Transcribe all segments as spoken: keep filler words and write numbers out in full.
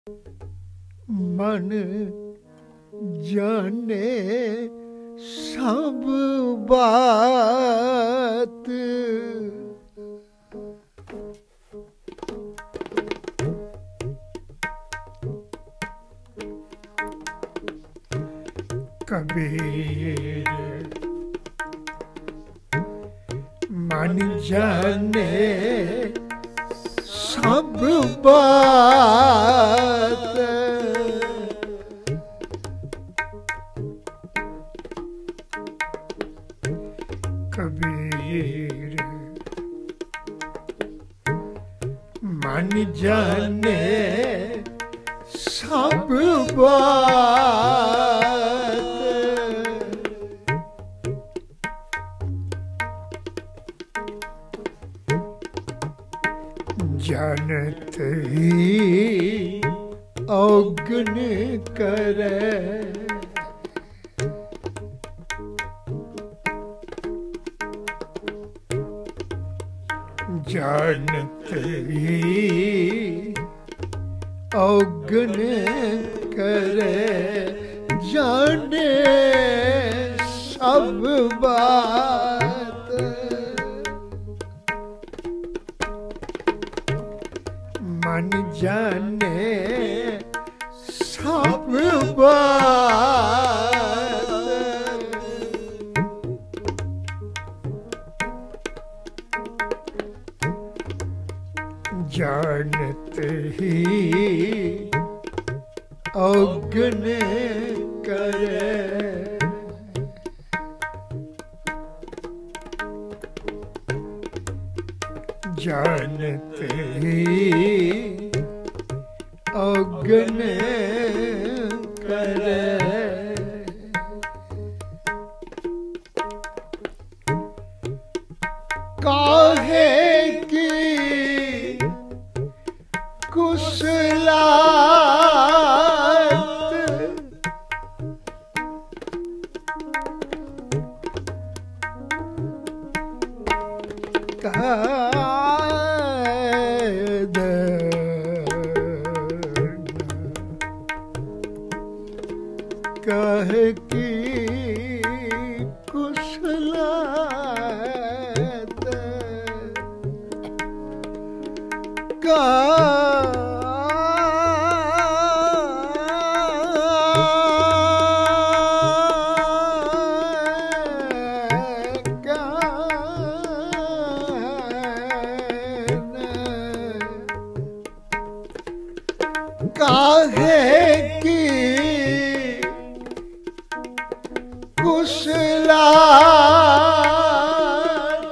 मन जाने सब बात, कबीर मन जाने सब बात, कबीर मन जाने सब बात, जानत ही अवगुण करे, जानत ही अवगुण करे, जाने सब बात, मन जाने सब बात, जानत ही अवगुण करे, जानत ही अवगुण करे, काहे की कुशलात, काहे की कुशलात, का काहे की कुशलात,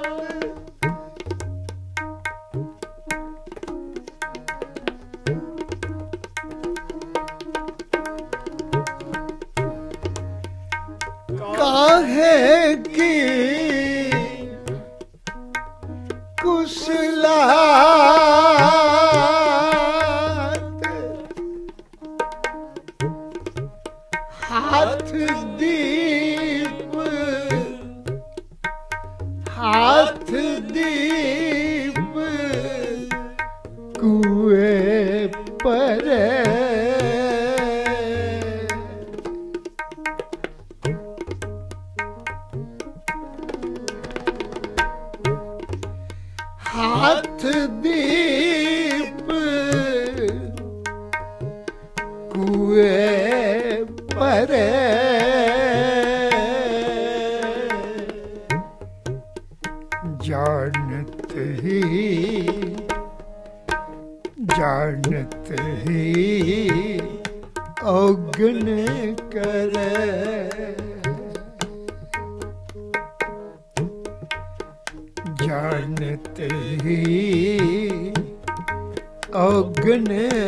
काहे की कुशलात, हाथ दीप हाथ दीप कुएं पर, हाथ दीप कुएं पर, जानत ही जानत ही अवगुण करे, जानत ही अवगुण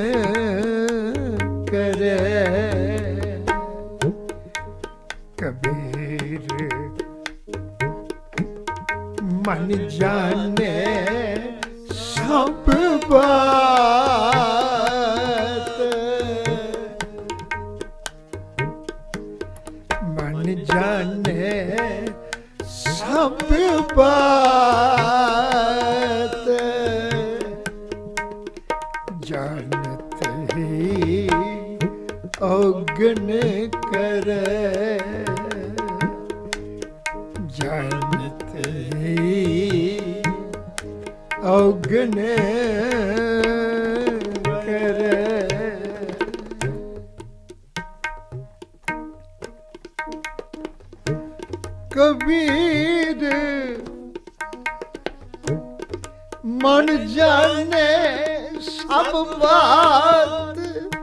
करे, कबीर मन जाने सब बात, मन जाने सब बात, जानत ही औगन करे जानते ही औगन करे। कबीर मन जाने सब बात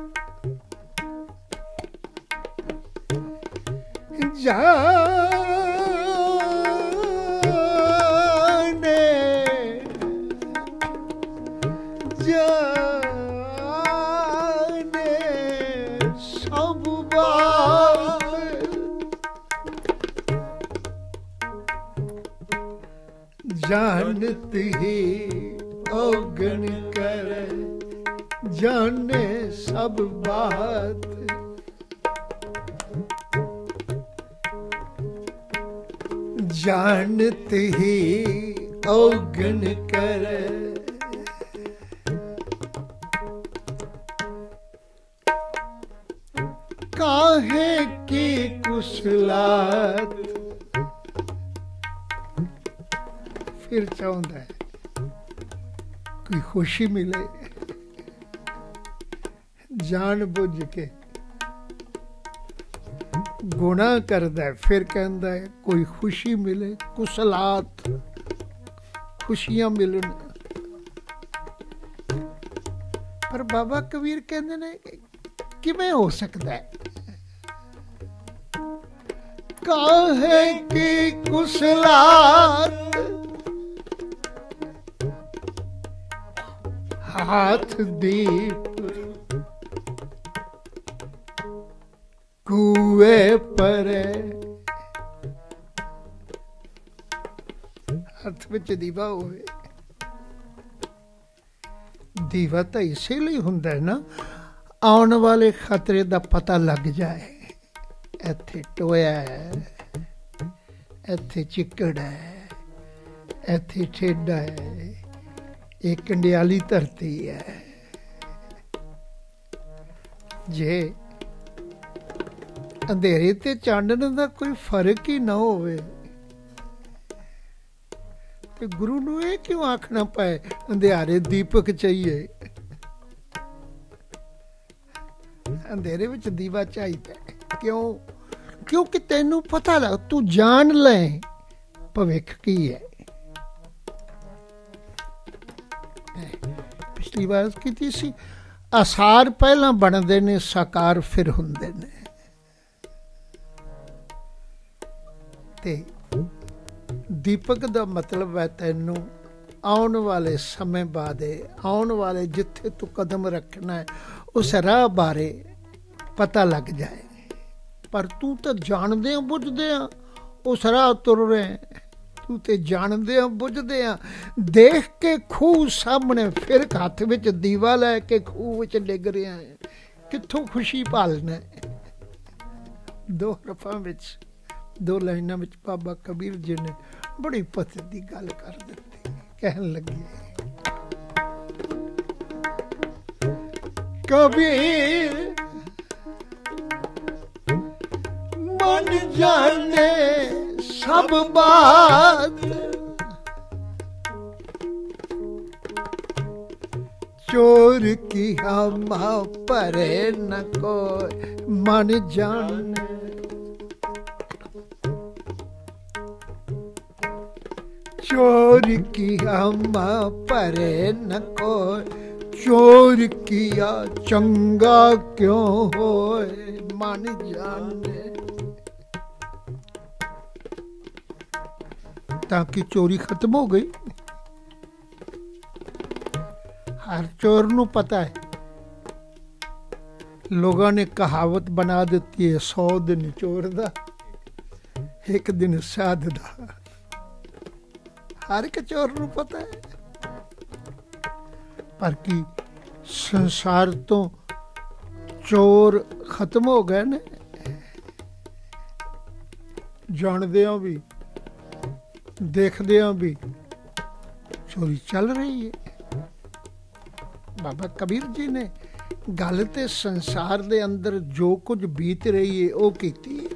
जाने जाने सब बात जानती ही औगन करे जाने सब बात। जानती ही औगन करे काहे की कुशलात। फिर चाहता है कोई खुशी मिले जान बुझ के गुनाह करता है, फिर कहता है कोई खुशी मिले कुशलात खुशियां मिलन। पर बाबा कबीर कहते ने किवें हो सकता है काहे की कुशलात हाथ दीप कुए पर हाथ विच दीवा होवे। दीवा तो इसीलिए हुंदा है ना आने वाले खतरे दा पता लग जाए। इत्थे टोया है, इत्थे चिकड़ है, इत्थे ठेडा है, एक कंडियाली धरती है। जे अंधेरे ते चांदन दा कोई फर्क ही ना होवे ते गुरु नूं ये क्यों आखना पाए अंधेरे दीपक चाहिए। अंधेरे विच दीवा चाहिए क्यों? क्योंकि तेनू पता लग तू जान ले भविख की है। पिछली बार की सी आसार पहला बनते ने साकार फिर हुंदे ने। ते दीपक दा मतलब है तेनू आने वाले समय बारे आने वाले जिथे तू कदम रखना है उस राह बारे पता लग जाए। पर तू तो जानदे बुझदे उस राह तुर रहे तू तो जानदे बुझदे देख के खूह सामने फिर हाथ विच दीवा लैके खूह विच डिग रहा है कित्थों खुशी पालना है। दो हरफां विच दो लाइनां विच बाबा कबीर जी ने बड़ी पते दी गल कर दित्ती। कहन लगे कबीर मन जाने सब बात चोर की हम परे न कोई मन जाने। चोर की हम परे न कोई चोर किया चंगा क्यों होए मन जाने। ताकि चोरी खत्म हो गई। हर चोर नू पता है लोगों ने कहावत बना देती है सौ दिन चोर दा एक दिन साध दा। हर एक चोर नू पता है पर की संसार तो चोर खत्म हो गए ने जानदे भी देखदे भी चोरी चल रही है। बाबा कबीर जी ने गल ते संसार दे अंदर जो कुछ बीत रही है वो कीती है।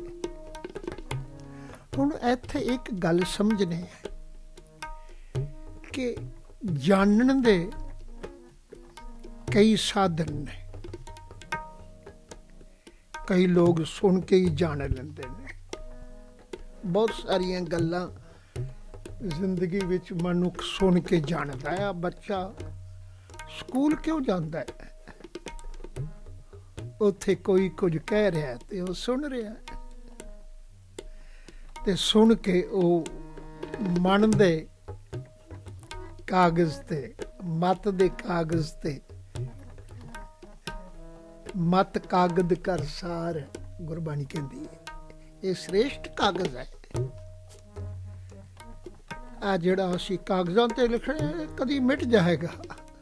हुण इत्थे एक गल समझने है कि जानन दे कई साधन ने। कई लोग सुन के ही जान लेंदे ने। बहुत सारियां गल्लां जिंदगी विच मनुख सुन के जानदा है। बच्चा स्कूल क्यों जांदा है? उत्थे कोई कुछ कह रहा है ते वो सुन रहा है, ते सुन के वो मन दे कागज ते मत दे कागज ते मत कागद कर सार गुरबाणी कहती है। ये श्रेष्ठ कागज है। आ जिहड़ा असीं कागजां ते लिखणे कदी मिट जाएगा,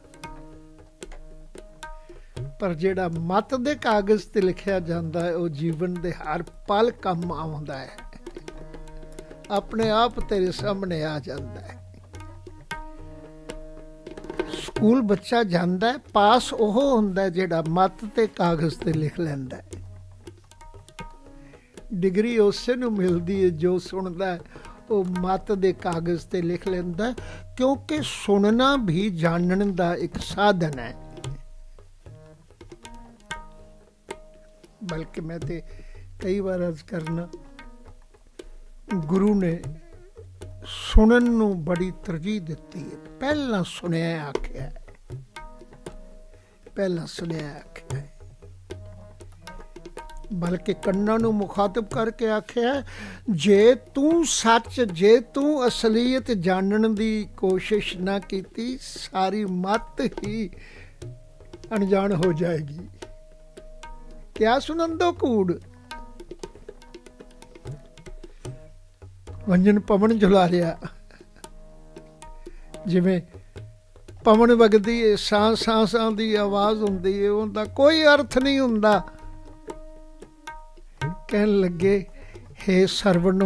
पर जिहड़ा मत दे कागज ते लिखिया जांदा है वो जीवन दे हर पल काम आउंदा है, अपने आप तेरे सामने आ जाता है। स्कूल बच्चा जांदा है, पास ओह हुंदा है जिहड़ा मत ते कागज ते लिख लैंदा है। डिग्री उसे नूं मिलदी है जो सुनदा है वो मत दे कागज ते लिख लैंदा है, क्योंकि सुनना भी जानन दा एक साधन है। बल्कि मैं ते कई बार अर्ज करना, गुरु ने सुनन नूं बड़ी तरजीह दिती है। पहला सुनिया आख्या है, पहला सुनिया आख्या है, बल्कि कन्ना नूं मुखातब करके आख्या है, जे तू सच जे तू असलीयत जानन दी कोशिश ना कीती, सारी मत ही अनजान हो जाएगी। क्या सुनन दो कूड़। वंजन पवन झुला रहा, जिवें पवन वगदी है, सां सां सां दी आवाज़ हुंदी है, उनका कोई अर्थ नहीं हुंदा। कहन लगे, हे सरवणो,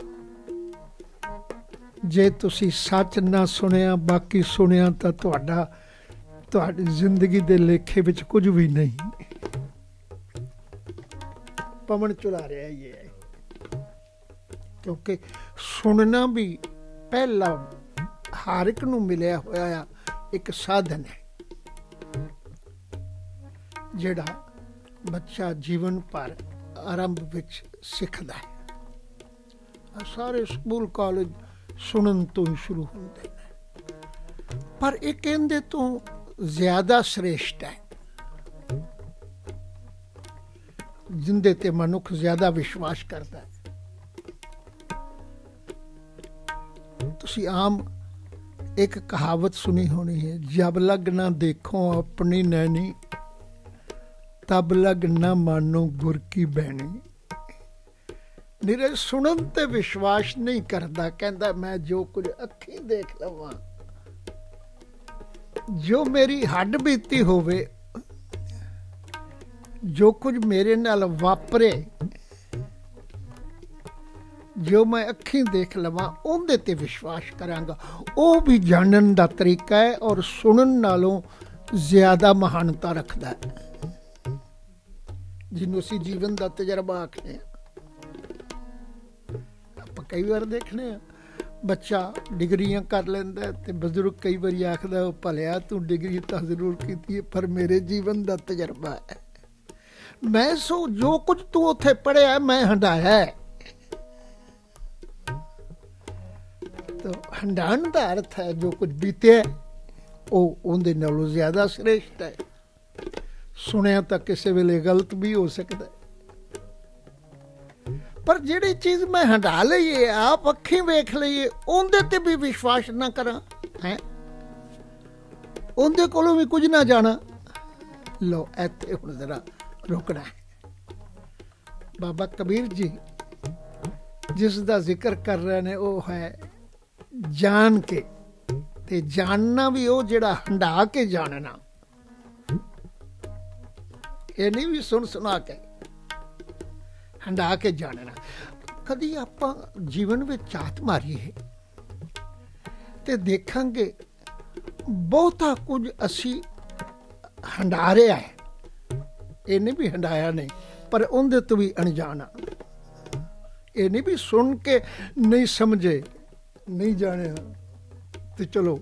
जे तुसी सच ना सुनिया बाकी सुनिया तो तुहाडा तुहाडी जिंदगी दे लेखे विच कुछ भी नहीं। पवन चुला रहा ये है, क्योंकि सुनना भी पहला हर एक नूं मिलिया होया एक साधन है, जिहड़ा बच्चा जीवन भर आरंभ विच सिखदा है। सारे स्कूल कॉलेज सुनन तो ही शुरू होंदे ने, पर एक कहंदे तो ज्यादा श्रेष्ठ है, जिंदे ते मनुख ज्यादा विश्वास करता है। तुसी आम एक कहावत सुनी होनी है, जब लग ना देखो अपनी नैनी, तब लग ना मानो गुर की बहनी। निरे सुनन ते विश्वास नहीं करता, कहता मैं जो कुछ अखी देख लवां, जो मेरी हड्ड बीती होवे, जो कुछ मेरे नाल वापरे, जो मैं अखीं देख लवां, उहदे ते विश्वास करांगा। वो भी जानन दा तरीका है और सुनन नालों ज्यादा महानता रखता है, जिन्हों असीं जीवन दा तजर्बा आखने। आपां कई बार देखने बच्चा डिग्रियां कर लैंदा है ते बजुर्ग कई बार आखदा, भलिया तू डिग्री तां जरूर कीती है पर मेरे जीवन दा तजर्बा है, मैं सो जो कुछ तू उत्थे पढ़िया मैं हंडाया है। तो हंडाण का अर्थ है जो कुछ बीते वो उनके नालों ज्यादा श्रेष्ठ है। सुनिया तो किसी वेले गलत भी हो सकता है, पर जिहड़ी चीज मैं हंडा लईए, आप अखीं वेख लईए, उहदे ते भी विश्वास ना करा है, उहदे कोलों भी कुछ ना जाना। लो इत्थे हुण जरा रुकना है। बाबा कबीर जी जिसका जिक्र कर रहे ने वो है जान के, ते जानना भी वो जिहड़ा हंडा के जानना, ये नहीं भी सुन सुना के, हंडा के जानना। कदी आपां जीवन में झात मारीए ते देखांगे बहुता कुछ असी हंडा रहा है, ये नहीं भी हंडाया नहीं, पर उनदे तो भी अनजाना। ये नहीं भी सुन के नहीं समझे, नहीं जाने तो चलो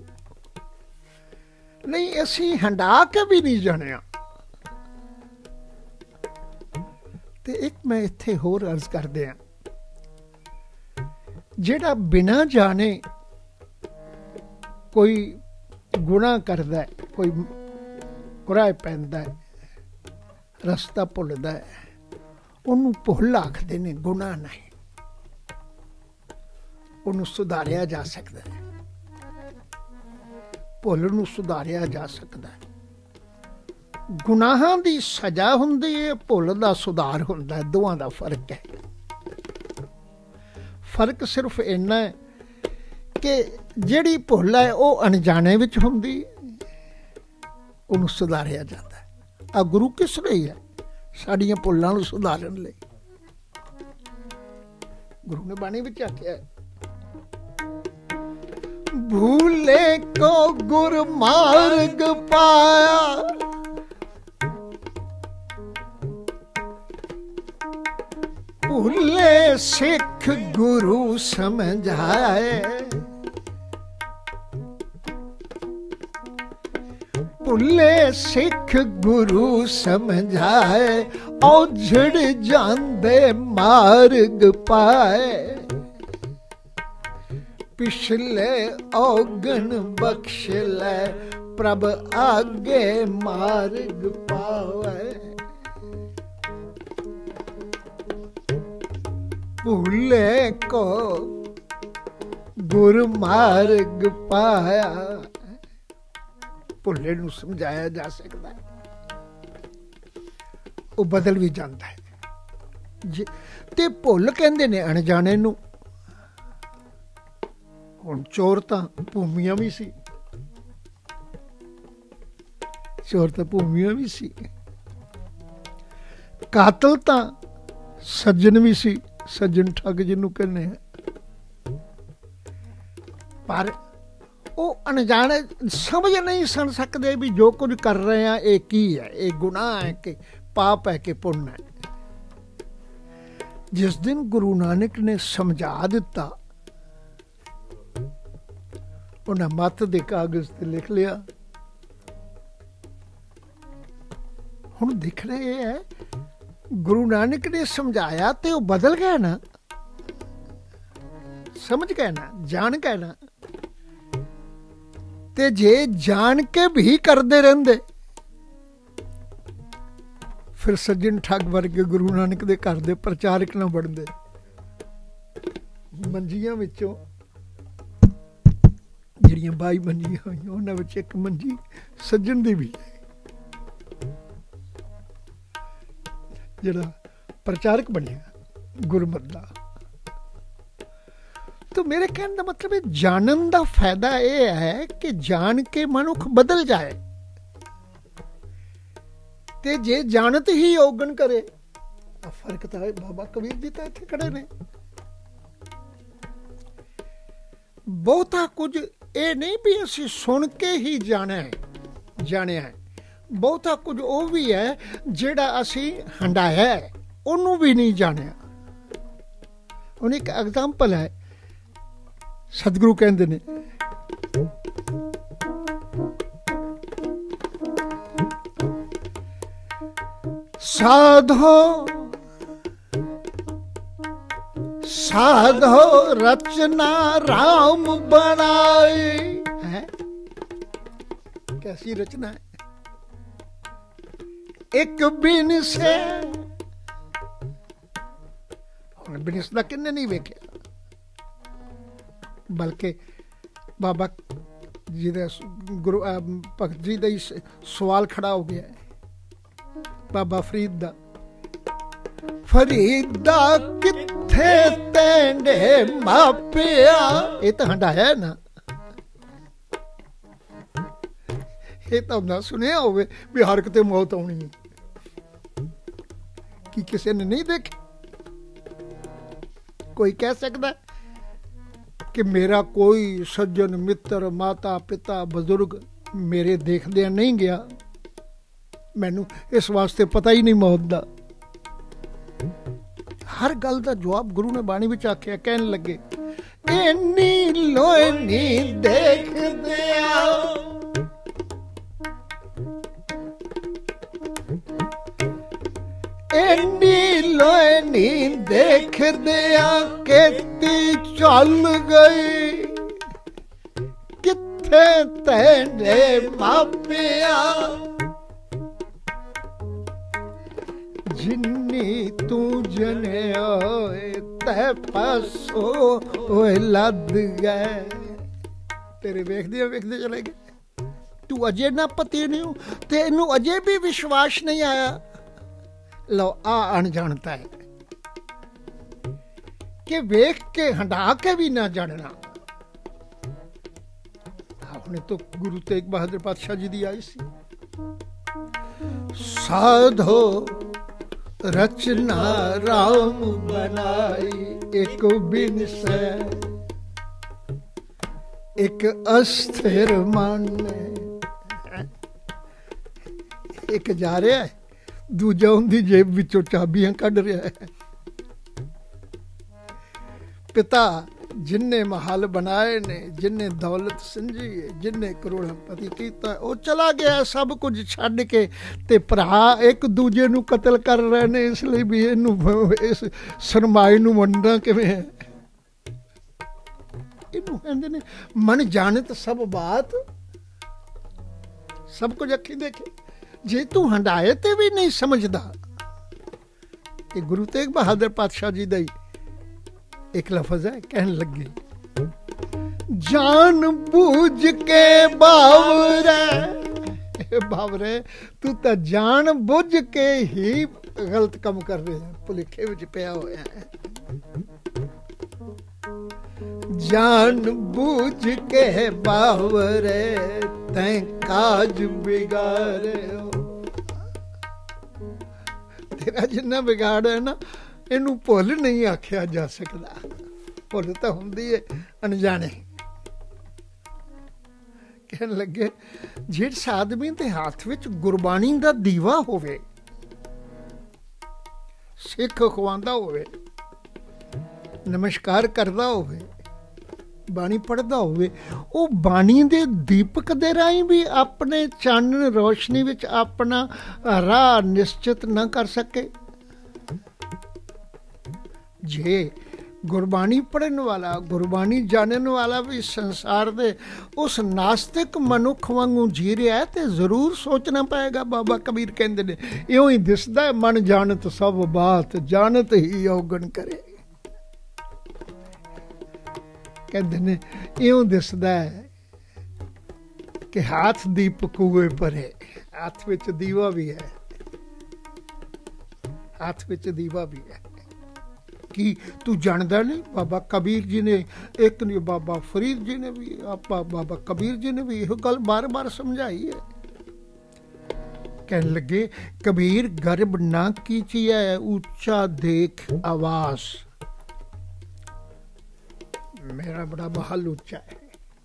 नहीं, असी हंडा के भी नहीं जाने। ते एक मैं इत्थे होर अर्ज कर दिया, जेड़ा बिना जाने कोई गुनाह करदा है, कोई कुराए पैंदा है, रस्ता भुलदा है, उन्होंने भुल आखदे ने, गुनाह नहीं। उन्होंने सुधारिया जा सकता है, भुल नूं सुधारिया जा सकता है। गुनाहां दी सजा हुंदी है, भुल दा सुधार हुंदा है, दोवां दा फर्क है। फर्क सिर्फ इन्ना है कि जिहड़ी भुल है वो अनजाने विच हुंदी, उन्होंने सुधारिया जाता है। आ गुरु किस लई है? साडियां भुलां नूं सुधारन लई। गुरु ने बाणी विच आख्या है, भूले को गुर मार्ग पाया, भूले सिख गुरु समझाए, भूले सिख गुरु समझाए, औझड़ जांदे मार्ग पाए, पिछले औगन बख्श ले, प्रभ आगे मार्ग पावे। भूले को गुर मार्ग पाया, भुले नूं समझाया जा सकता है, वो बदल भी जाता है। ते भुल कहंदे ने अणजाने नूं। हुण चोर तां भूमियां भी सी, चोर तां भूमियां भी सी, कातल तां सज्जन भी सी, सज्जन ठग जिन्हों कहने हैं। पर वो अनजाने समझ नहीं सन सकते भी जो कुछ कर रहे हैं ये की है, ये गुनाह है कि पाप है कि पुण्य है। जिस दिन गुरु नानक ने समझा दिता, उन्हें मत दे कागज ते लिख लिया। हुण दिखना ये है, गुरु नानक ने समझाया तो वो बदल गया ना, समझ गए ना, जान गए ना। ते जे जान के भी करते रहंदे, फिर सज्जन ठग वर्गे गुरु नानक दे घर दे प्रचारक ना बनते। मंजियां विचों जिहड़ियां बाई मंजियां होईयां, उन्हां विच एक मंजी सज्जन दी भी है, जिहड़ा प्रचारक बनिया गुरमत दा। तो मेरे कहने का मतलब है, जानन दा फायदा यह है कि जान के मनुख बदल जाए, ते जे जानत ही औगन करे। फर्क तो है, बाबा कबीर जी तो इत्थे खड़े ने। बहुता कुछ ये नहीं भी असी सुन के ही जाना है, जाने है। बहुता कुछ वो भी है जेड़ा असी हंडाया है, उन्होंने भी नहीं जानिया। उन एक एग्जाम्पल है, सतगुरु कहते ने, साधो साधो रचना राम बनाई है। कैसी रचना है? एक बिन से, बिनिस दा किन्ने नहीं वेख्या, बल्कि बाबा जी दे गुरु भगत जी का सवाल खड़ा हो गया है, बाबा फरीद दा। फरीदा किथे तेंडे मापिया, ये तो हंडाया है ना, ये तो ना सुनिया होवे भी हर किते मौत आनी है, कि किसी ने नहीं देखी। कोई कह सकता कि मेरा कोई सज्जन मित्र माता पिता बुजुर्ग मेरे देखदे नहीं गया, मैनू इस वास्ते पता ही नहीं मौत दा। हर गल दा जवाब गुरु ने बाणी विच आख्या, कहन लगे इन्नी लोए नी देख दिया, इन्नी लोए नी देख दिया, केती चल गई किथे तेरे मापिया, जिन्नी तू जने होए तै पासो ओए लद गए। तेरे वेखदे वेखदे चले गए। तू अजे ना पति नहीं हो, तेनू अजे भी विश्वास नहीं आया। लो आ अनजानता है कि वेख के हंडा के भी ना जानना। आपने तो गुरु तेग बहादुर पातशाह जी दी आई सी, साधो रचना राम बनाई, एक बिन से एक अस्थिर मन। एक जा रहा है, दूजा उनकी जेब विचों चाबियां कढ़ रहा है। पिता जिन्ने महल बनाए ने, जिन्ने दौलत संजी है, जिन्ने करोड़पति कीता, वो चला गया सब कुछ छड्ड के, ते भरा एक दूजे नू कतल कर रहे ने। इसलिए भी इनू इस सरमाए नू वंडना किवें है? इनू कहंदे ने मन जानत सब बात, सब कुछ अखी देखे। जे तू हंडाए ते भी नहीं समझदा। ये गुरु तेग बहादुर पातशाह जी दा एक लफज है, कहन लगे जान बूझ के बावरे, बावरे तू तो जान बुझ के ही गलत काम कर रहे हैं, भुलेखे विच पिया होया है। जान बूझ के बावरे तैं काज बिगाड़े हो। तेरा जिन्ना बिगाड़ है ना, इनू भुल नहीं आख्या जा सकता। भुल तो हुंदी है अनजाने। कहन लगे जिस आदमी के हाथ विच गुरबाणी दा दीवा होवे, सिख खुआंदा होवे, नमस्कार करदा होवे, बाणी पढ़दा होवे, वो बाणी दे दीपक दे राही भी अपने चानन रोशनी विच अपना राह निश्चित न कर सके। जे गुरबाणी पढ़न वाला, गुरबाणी जानन वाला भी संसार दे उस नास्तिक मनुख वांगू जी रहा है, तो जरूर सोचना पाएगा। बाबा कबीर कहते ने इउं ही दिसदा है, मन जानत सब बात, जानत ही औगण करे। कहते ने इउं दिसदा है कि हाथ दीप कुएं परे, हाथ विच दीवा भी है, हाथ विच दीवा भी है। कि तू जानदा नहीं, बाबा कबीर जी ने एक नहीं, बाबा फरीद जी ने भी, आपा बाबा कबीर जी ने भी यह गल बार बार समझाई है। कहने लगे कबीर गर्भ ना कीजिए, ऊंचा देख आवाज। मेरा बड़ा महल ऊंचा है,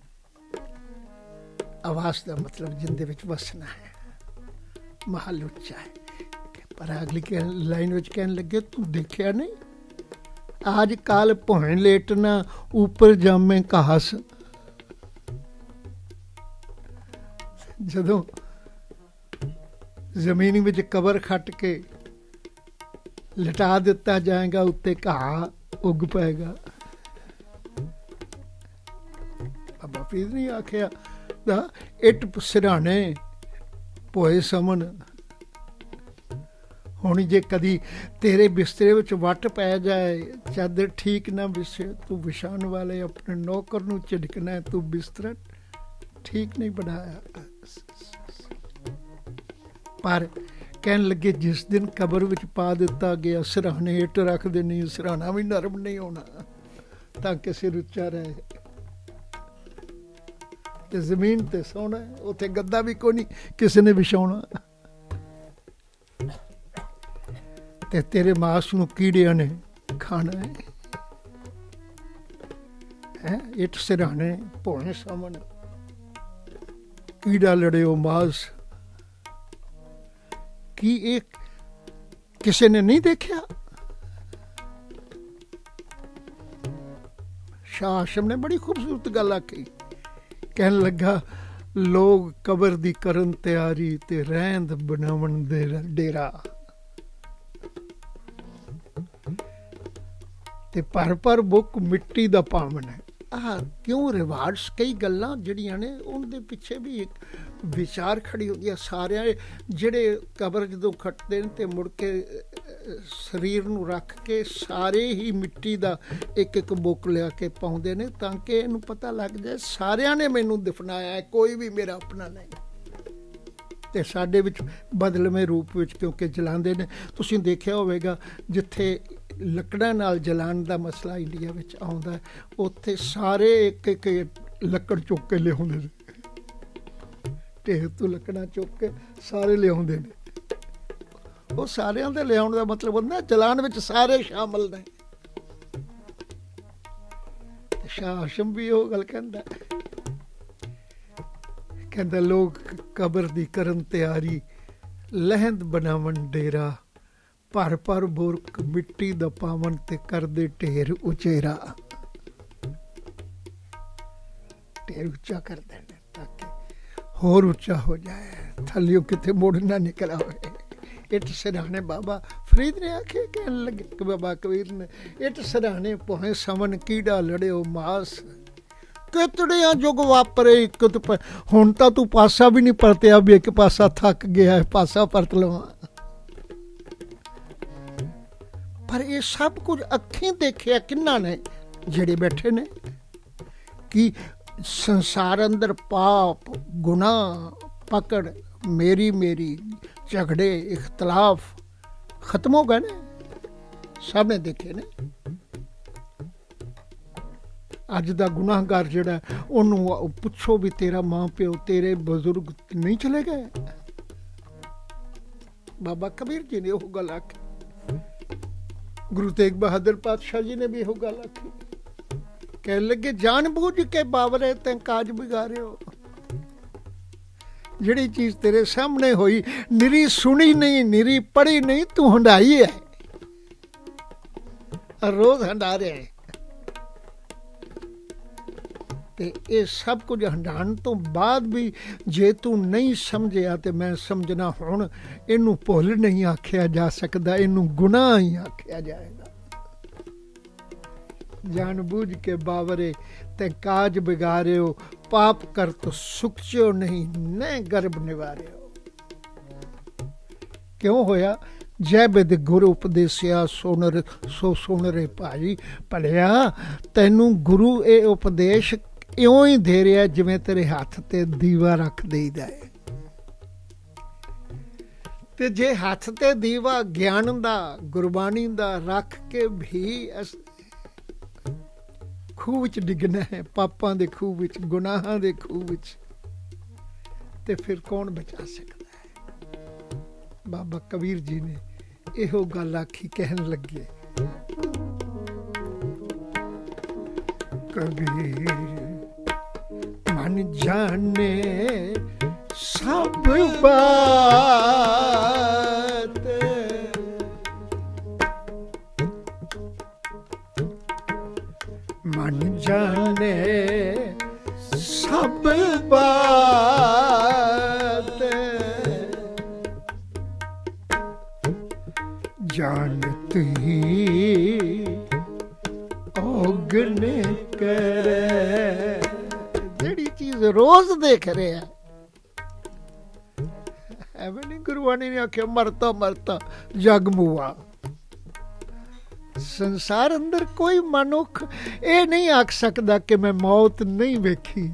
आवाज का मतलब जिंदे विच वसना है, महल ऊंचा है। पर अगली लाइन विच कहने लगे तू देखिया नहीं, आज काल भोए लेटना ऊपर जामे घास। जदों जमीन विच कबर खट के लटा दिता जाएगा, उत्ते घाह उग पाएगा। बाबा फरीद नहीं आखिया इट सिरहाने भोए समन। हुण जे कदी तेरे बिस्तरे विच वट पै जाए, चादर ठीक ना विछे, तू विछाण वाले अपने नौकर नूं झिड़कना है, तू बिस्तरा ठीक नहीं बनाया। पर कहन लगे जिस दिन कबर विच पा दिता गया, सिरहाने इट रख देनी, सिरहाना भी नरम नहीं होना ताकि सिर उच्चा रहे। ते जमीन ते सोना है, उत्थे गद्दा भी कोई नहीं किसी ने विछाउणा। ते तेरे मास नूं कीड़ियां ने खाना है, है इट सिरहाने भोए सामने, कीड़ा लड़े मास। कि ये किसी ने नहीं देखा? शाह हाशम ने बड़ी खूबसूरत गल आखी, कहन लगा लोग कबर दी करन तैयारी ते रहंद बनावन दे डेरा, ते पर पर बुक मिट्टी दा पावन है। आ क्यों रिवार्ड्स कई गल्लां जड़ियां ने उनके पिछे भी एक विचार खड़ी होंदी है। सारे जेड़े कबर जदों खटदे ने ते मुड़ के शरीर नूं रख के सारे ही मिट्टी दा एक एक बुक लिया के पाउंदे ने ताकि इहनूं पता लग जाए सारियां ने मैनूं दफनाया है, कोई भी मेरा अपना नहीं। ते साडे विच बदलवें रूप विच क्योंकि जलांदे ने, तुसीं देखिया होवेगा जिथे लकड़ां नाल जलाण दा मसला इंडिया विच आउंदा है, उत्थे सारे एक एक लकड़ चुक के लिआउंदे ने, ढेर तो लकड़ां चुक के सारे लिआउंदे ने। वो सारिਆਂ ਦੇ ਲਿਆਉਣ ਦਾ ਮਤਲਬ ਹੁੰਦਾ ਜਲਾਣ ਵਿੱਚ ਸਾਰੇ ਸ਼ਾਮਲ ਨੇ। शाह हाशम भी ਉਹ ਗੱਲ ਕਹਿੰਦਾ, ਕਹਿੰਦਾ ਲੋਕ ਕਬਰ ਦੀ ਕਰਨ ਤਿਆਰੀ ਲਹਿੰਦ ਬਣਾਵਣ ਡੇਰਾ, ਭਰ ਭਰ ਬੁਰਕ ਮਿੱਟੀ ਦਾ ਪਾਵਨ ਤੇ ਕਰਦੇ ਢੇਰ ਉਚੇਰਾ। ਢੇਰ ਉੱਚਾ ਕਰਦੇ ਨੇ ਤਾਂ ਕਿ ਹੋਰ ਉੱਚਾ ਹੋ ਜਾਏ, ਥੱਲਿਓ ਕਿਤੇ ਮੁੜ ਨਾ ਨਿਕਲ ਆਵੇ। इट सिरहाने बाबा फरीद ने आखे, कहन लगे बाबा कबीर ने, इट सिरहाने पोहे समन कीड़ा लड़ियो मास, कितड़ियां जुग वापरे एक तो हुण तां तू पासा भी नहीं परतिया भी एक पासा थक गया है पासा परत लवां। पर ये सब कुछ अखीं देखिया किन्ना ने जेड़े बैठे ने कि संसार अंदर पाप गुनाह पकड़ मेरी मेरी झगड़े इख्तलाफ खत्म हो गए ने, सब ने देखे ने। अज दा गुनाहगार जिहड़ा उहनूं पुछो भी तेरा मां प्यो तेरे बजुर्ग नहीं चले गए? बाबा कबीर जी ने ओह गल आखी, गुरु तेग बहादुर पातशाह जी ने भी ओह गल आखी, कह लगे जान बूझ के बावरे ते काज बिगाड़ियो। जिहड़ी चीज तेरे सामने हुई निरी सुनी नहीं निरी पढ़ी नहीं, तू हंडाई है, रोज हंडा रहा है। ते ये सब कुछ हंडाण तो बाद भी जे तू नहीं समझिया ते मैं समझना हुण इनू भुल नहीं आखिया जा सकदा, इनू गुनाह ही आखिया जाएगा। जान बूझ के बावरे ते काज बिगाड़ियो, पाप कर तो सुखचियो नहीं न गर्भ निवारियो। क्यों होया? जय बिद गुरु उपदेसिया सोनर सो सुन रे भाई, भलिया तैनू गुरु ये उपदेश इउं ही दे रहा जिवें तेरे हाथ ते दीवा रख देईदा है। ते जे हाथ ते दीवा ज्ञान दा गुरबाणी दा रख के भी अस खूह विच डिगना है, पापां दे खूह विच गुनाहां दे खूह विच, ते फिर कौन बचा सकता है? बाबा कबीर जी ने इहो गल आखी, कहन लगे कबीर मन जाने सब बात, मन जाने सब बात, जानत ही ओगने करे। जेड़ी चीज रोज देख रहे हैं, एवं नहीं गुरुवाणी ने आख्या मरता मरता जग मुआ। संसार अंदर कोई मनुख ये नहीं आख सकता कि मैं मौत नहीं वेखी,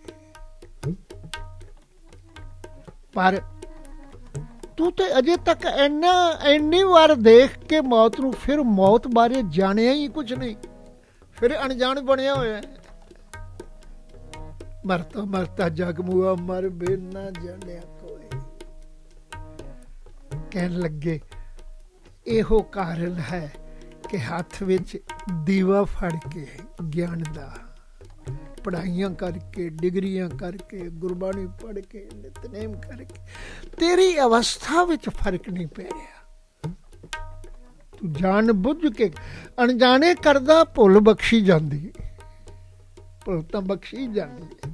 पर तू तो अजे तक इन्ना इन्नी बार देख के मौत नूं फिर मौत बारे जानिया ही कुछ नहीं, फिर अनजान बनया होया। मरता मरता जग मुआ मर बिना जानिया कोई। कहन लगे इहो कारण है कि हाथ विच दीवा फड़ के ज्ञान दा पढ़ाइयां करके, डिग्रियां करके, गुरबाणी पढ़ के, नितनेम करके, तेरी अवस्था विच फर्क नहीं पै रहा। तू जान बुझ के अनजाने करदा, भुल बख्शी जाती, भुल तो बख्शी जाती।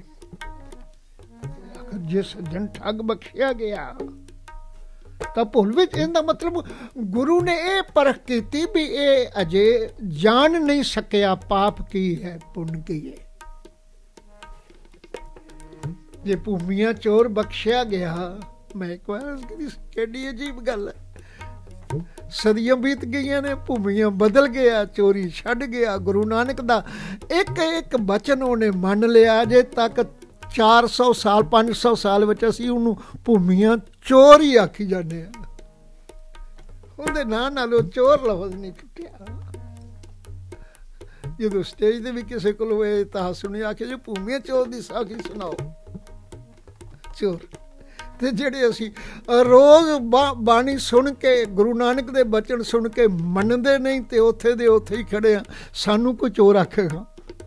अगर जे सज्जन ठग बख्शिया गया तो भुल विच, इहदा मतलब गुरु ने यह परख की भी ये अजे जान नहीं सकिया पाप की है पुण्य की है। जे भूमिया चोर बख्शिया गया, मैं एक बार केडी अजीब गल है, सदियां बीत गई ने, भूमिया बदल गया, चोरी छड़ गया। गुरु नानक दा एक एक बचन उन्हें मन लिया। अजे तक चार सौ साल पांच सौ साल विच असीं उहनूं भूमिया चोर ही आखी जाने, उहदे नां नाल ओह चोर लफज नहीं टुटिया। जदों स्टेज ते भी किसी कोलों इह इतिहास सुनी, आखे जी भूमिया चोर दी साखी सुनाओ, चोर। ते जिहड़े असीं रोज़ बा बाणी सुन के, गुरु नानक दे बचन सुन के मनदे नहीं ते उत्थे दे उत्थे ही खड़े आ, सानूं कोई चोर आखेगा,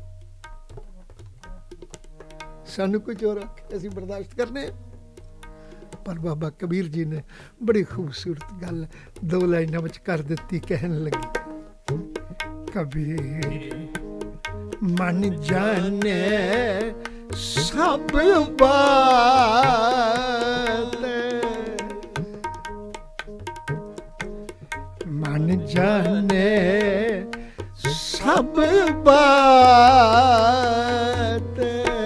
सानू कोई चोर आखे, असीं बर्दाश्त करने। पर बाबा कबीर जी ने बड़ी खूबसूरत गल दो लाइनां विच कर दित्ती, कहन लगी, कबीर मन जाने सब बात, मन जाने सब बात,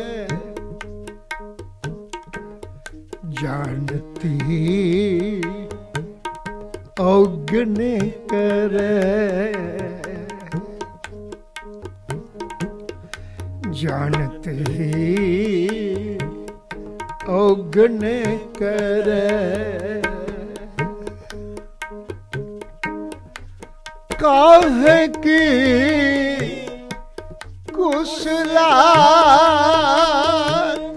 जानती औगन करे, जानते औगन करे, काहे की कुशलात,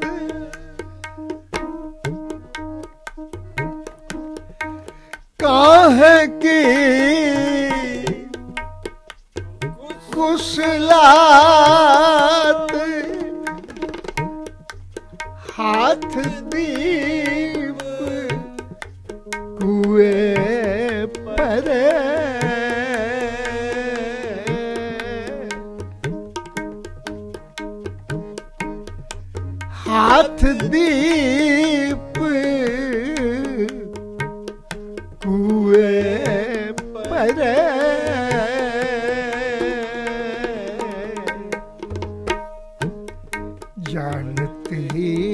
काहे की कुशलात, हाथ दीप कुएं परे, हाथ दीप कुएं परे, जानती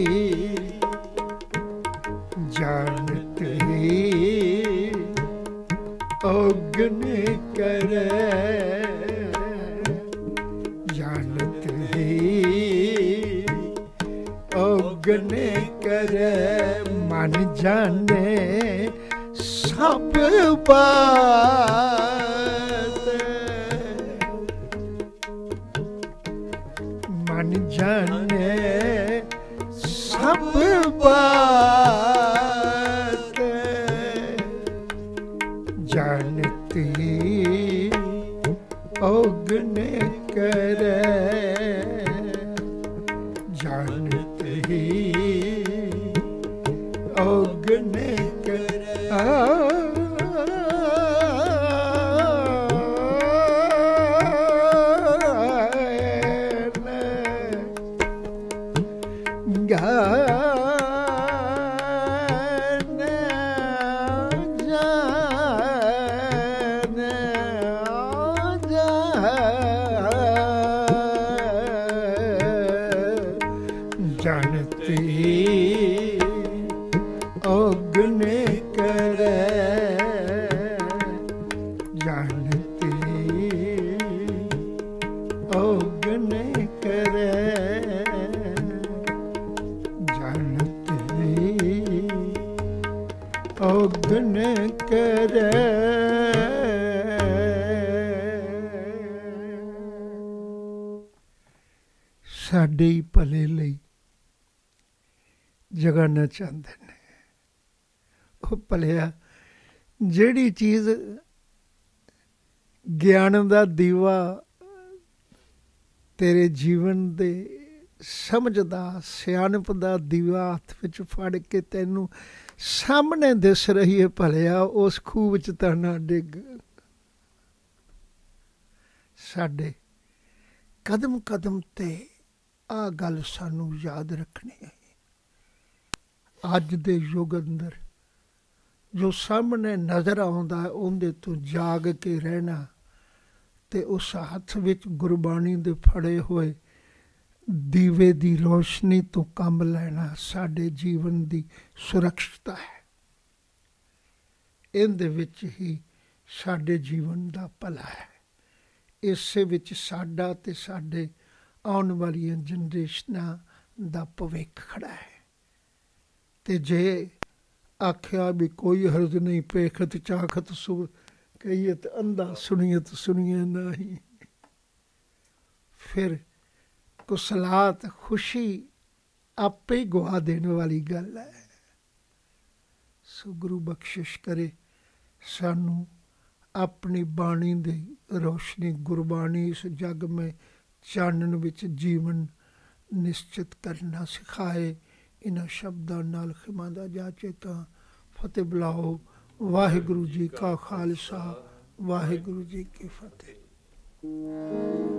जानती औगन करे, जानती औगन करे, मन जाने सब बात, मन जाने सब बात, जानती औगन करे, जानती औगन करे, जानती औगन करे, जानती औगन करे, जानती औगन करे। साडे ही भले लई जगाना चाहते ने। वो भलिया जिहड़ी चीज़ ज्ञान दा दीवा तेरे जीवन दे समझ दा सियाणप दा दीवा हत्थ विच फड़ के तैनू सामने दिस रही है भलिया उस खूह विच तां ना डिग। साडे कदम कदम ते आ गल सानू याद रखनी है। अज दे युग अंदर जो सामने नज़र आउंदा है उहदे तो जाग के रहना ते उस हत्थ विच गुरबाणी दे फड़े होए दीवे दी रोशनी तो काम लेना साडे जीवन दी सुरक्षता है। इहदे विच ही साडे जीवन दा भला है। इसे विच साडा ते साडे आउण वालियां जनरेशनां दा भविख खड़ा है। ते जे आख्या भी कोई हर्ज नहीं पेखत चाखत सु कहियत अंधा सुनियत सुनिए नहीं। फिर कुसलात खुशी आपे ही गुआ देने वाली गल है। सो गुरु बख्शिश करे सानू अपनी बाणी दी रोशनी गुरबाणी इस जग में चानन विच जीवन निश्चित करना सिखाए। इन्हां शब्दां नाल खिमा दा जाचे तां फतेह बुलाओ। वाहिगुरु जी का खालसा वाहिगुरु जी की फतेह।